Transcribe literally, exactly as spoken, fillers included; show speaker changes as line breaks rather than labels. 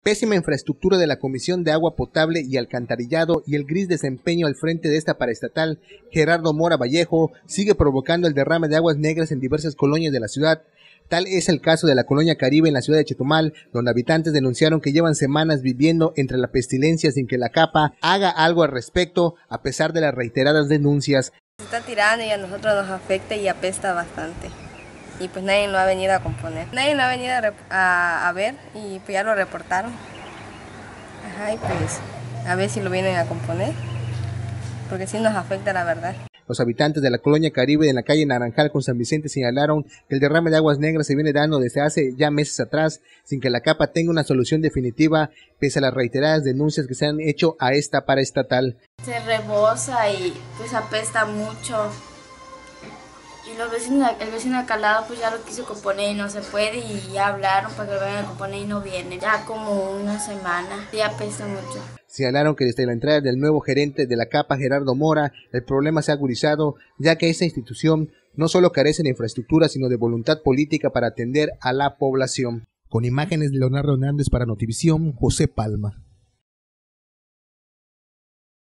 Pésima infraestructura de la Comisión de Agua Potable y Alcantarillado y el gris desempeño al frente de esta paraestatal, Gerardo Mora Vallejo, sigue provocando el derrame de aguas negras en diversas colonias de la ciudad. Tal es el caso de la colonia Caribe en la ciudad de Chetumal, donde habitantes denunciaron que llevan semanas viviendo entre la pestilencia sin que la CAPA haga algo al respecto, a pesar de las reiteradas denuncias.
Se está tirando y a nosotros nos afecta y apesta bastante. Y pues nadie lo ha venido a componer. Nadie lo ha venido a, a, a ver y pues ya lo reportaron. Ajá, y pues a ver si lo vienen a componer, porque sí nos afecta la verdad.
Los habitantes de la colonia Caribe en la calle Naranjal con San Vicente señalaron que el derrame de aguas negras se viene dando desde hace ya meses atrás, sin que la CAPA tenga una solución definitiva, pese a las reiteradas denuncias que se han hecho a esta paraestatal.
Se rebosa y pues apesta mucho. Y los vecinos, el vecino acá al lado pues ya lo quiso componer y no se puede, y ya hablaron para que lo vayan a componer y no vienen. Ya como una semana, y apesta mucho.
Señalaron que desde la entrada del nuevo gerente de la CAPA, Gerardo Mora, el problema se ha agudizado, ya que esta institución no solo carece de infraestructura, sino de voluntad política para atender a la población. Con imágenes de Leonardo Hernández para Notivisión, José Palma.